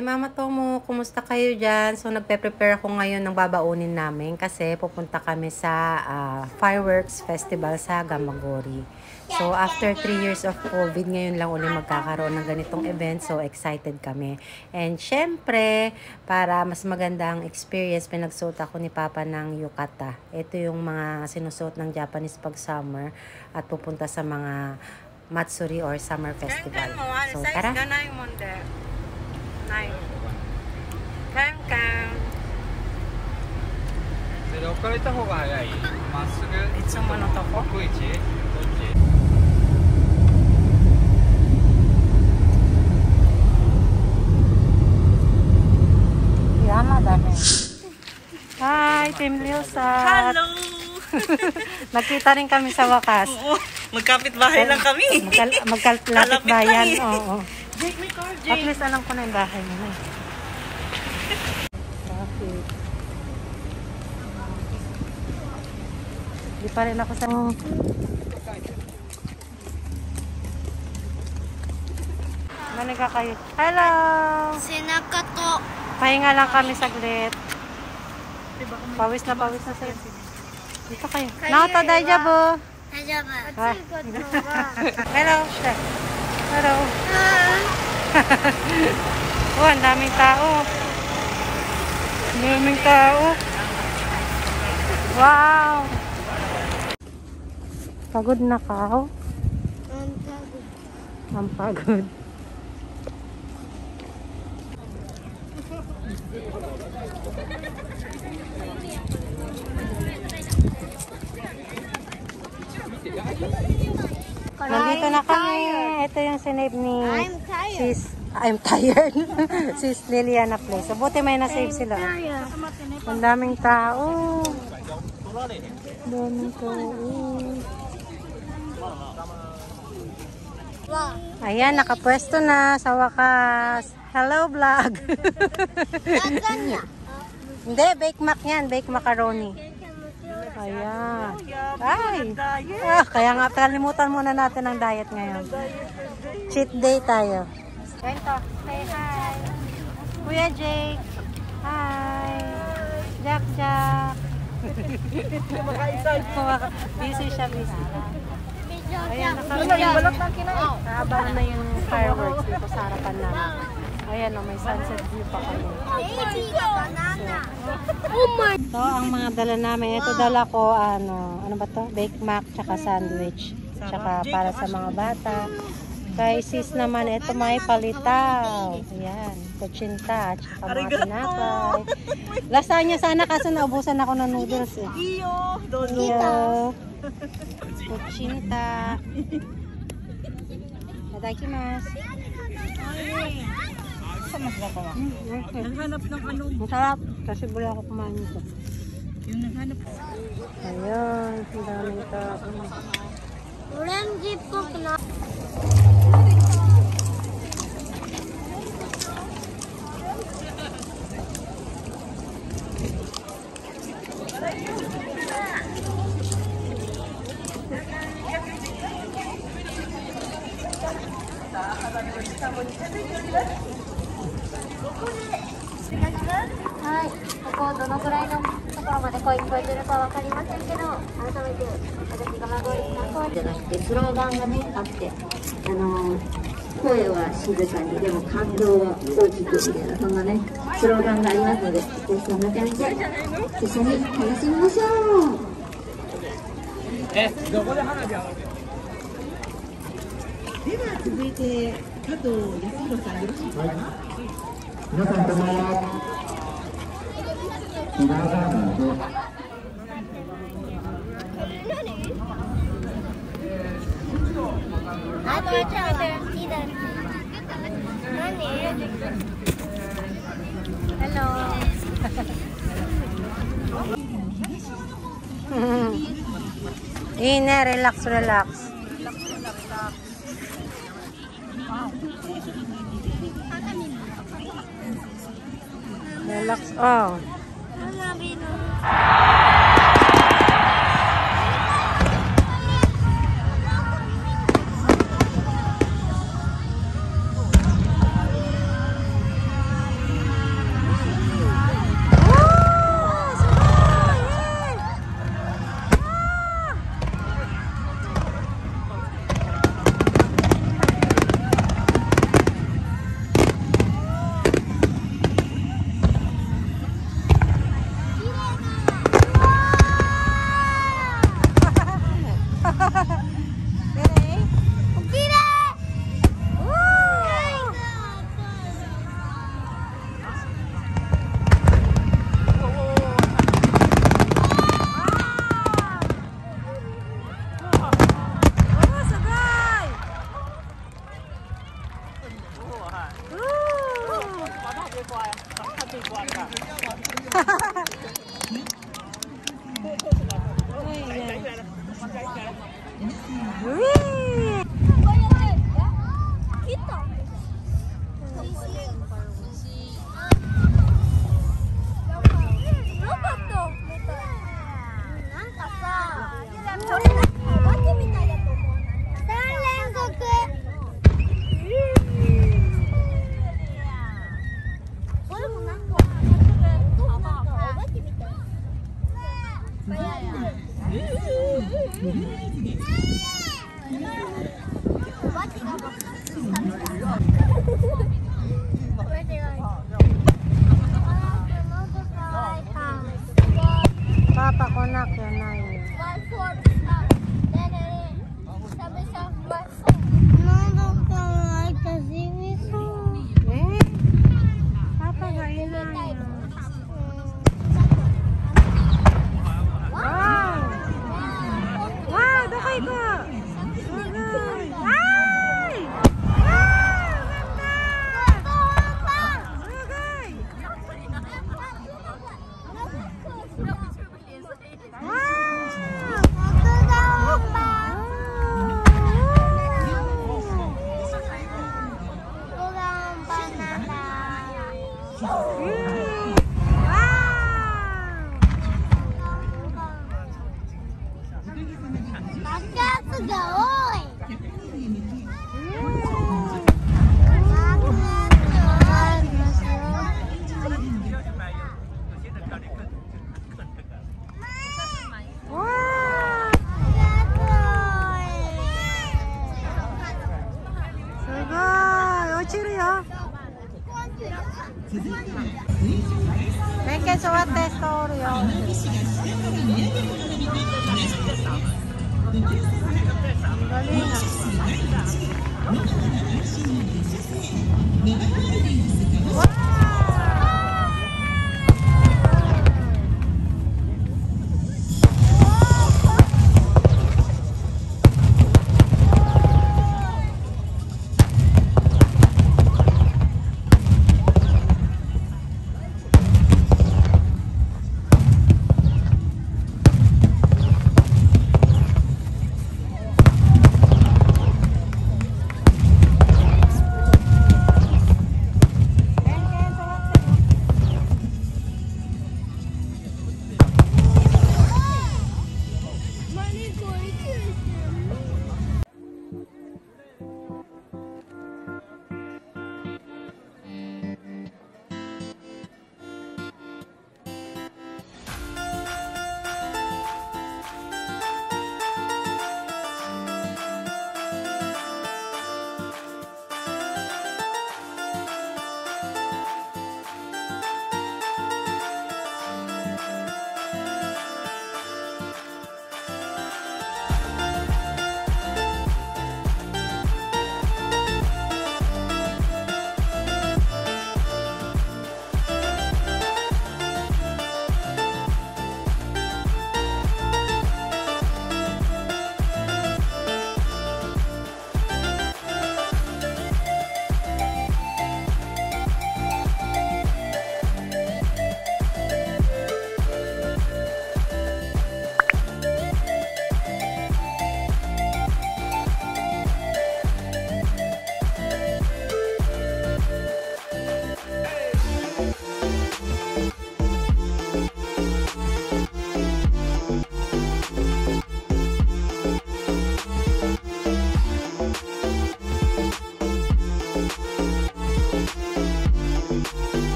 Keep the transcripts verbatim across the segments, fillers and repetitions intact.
Hi Mama Tomo, kumusta kayo dyan? So nagpe-prepare ako ngayon ng babaunin namin kasi pupunta kami sa uh, fireworks festival sa Gamagori. So after three years of COVID, ngayon lang ulit magkakaroon ng ganitong event. So excited kami. And syempre, para mas magandang experience, pinagsuot ako ni Papa ng yukata. Ito yung mga sinusuot ng Japanese pag summer at pupunta sa mga Matsuri or summer festival. So tara! ないカンカンで置かれた方が早いまっすぐいつものとこ奥位置どっち山だね Hi Team Liosat Hello Nakita rin kami sa wakas Oo magkapit bahay lang kami magkalapit bayan oo Jake, may car, Jake. At least alam ko na yung bahay mo na. Traffic. Di pa rin ako sa... Maniga kayo. Hello! Senaka to. Pahinga lang kami saglit. Pawis na pawis na sa'yo. Dito kayo. Naoto, daijabo. Daijabo. Hello, chef. Hello. Oh, ang daming tao. Ang daming tao. Wow. Pagod na ka? Ang pagod. Ang pagod. Nandito na kami. Ito yung sinave ni I'm tired. Sis. I'm tired. Sis Liliana Place. So, buti may nasave sila. Ang daming tao. Ang daming tao. Ayan, nakapwesto na sa wakas. Hello, vlog. Hindi, bake mac yan. Bake macaroni. Ayan. Ay. Ah, kaya nga, kalimutan muna natin ang diet ngayon. Cheat day tayo. Kwento. Say hi. Kuya Jake. Hi. Jack Jack. Busy siya, busy. Ayan, nakabalot na kinain. Nakabalot na yung fireworks dito sa harapan namin. Ayan o, may sunset view pa kami. Oh my! So, ang mga dala namin, ito dala ko, ano, ano ba to? Bake mac, tsaka sandwich. Tsaka para sa mga bata. Kay sis naman, ito may palitaw. Ayan, kutsinta, tsaka mga tinapay. Lasagna sana kaso naubusan ako ng noodles eh. Iyo! Iyo! Kutsinta. Itadakimasu. Masarap ba? Naghanap ng ano? Masarap. Kasi buli ako kumain nito. Yung naghanap. Ayun. Ang daming tao. Orange po na. はい、ここどのくらいのところまで声聞こえてるかわかりませんけど、改めて私が孫にな声じゃなくてスローガンがねあって、あの声は静かにでも感動は大きくみたいなそんなねスローガンがありますので、ぜひそんな感じで一緒に楽しみましょう。 え、どこで花火あるの？ では続いて加藤康弘さんよろしいですか？ 皆さんこんばんは。皆さんで。 あとちょっと好きだ。何？ Hello. Ine, relax, relax. Relax, oh. Papa ko na kaya Perché so a te storia.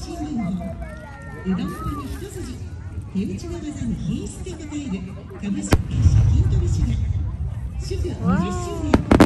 新聞に枝豆に一筋手打ちの技に品質で応える株式会社金取市が主婦にじゅっしゅうねん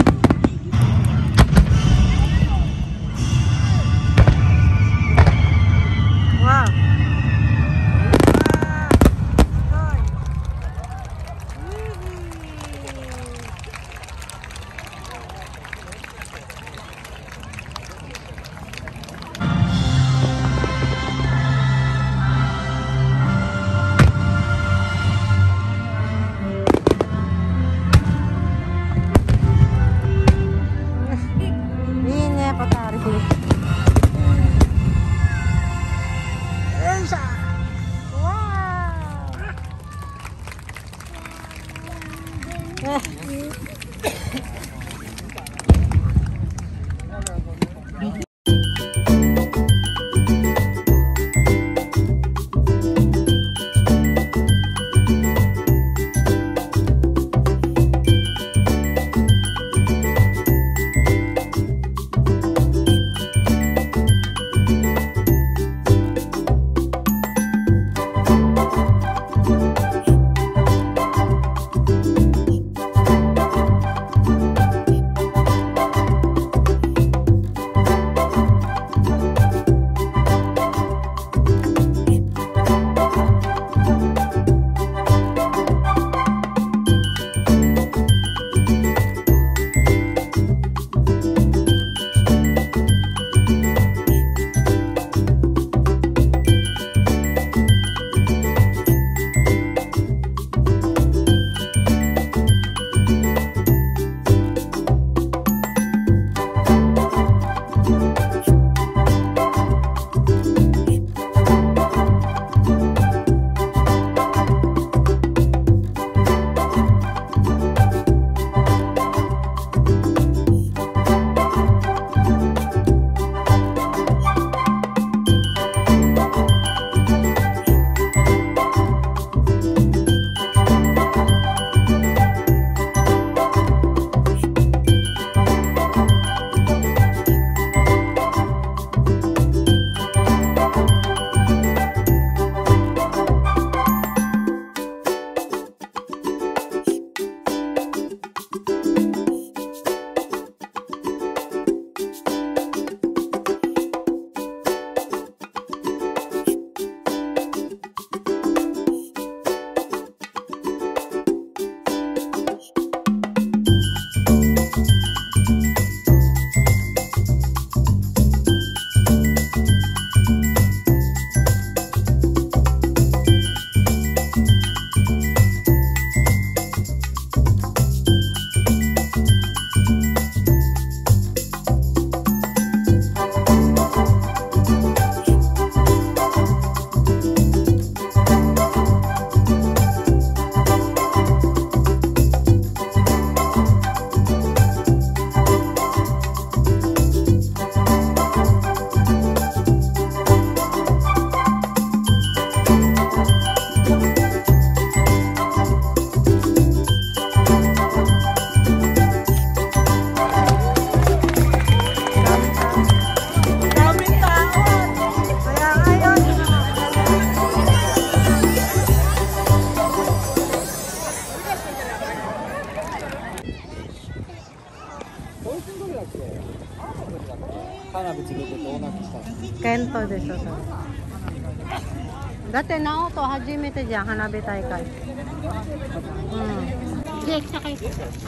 花火つけてどうなってきたの？ ケントでしょ、それ。だって直人初めてじゃん、花火大会。うん。Dia kita kayak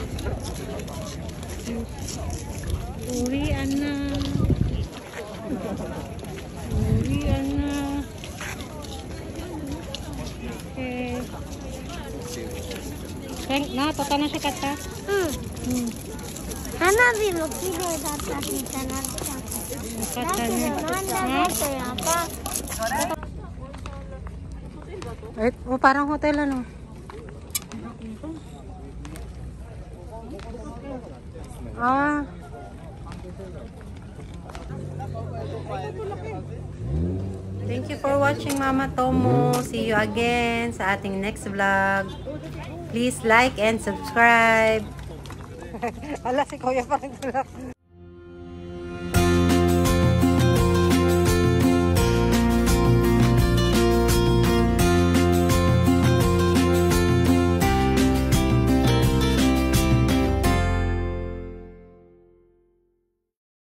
Uri anak Uri anak Oke Keng, nah, total na siya kata? Hmm. Hmm. 花火も綺麗だったし、楽しかった。だけどなんだろうとやっぱ Eh, oh, parang hotel ano. Ah. Thank you for watching, Mama Tomo. See you again sa ating next vlog. Please like and subscribe. Ala, si Kuya parang tulak.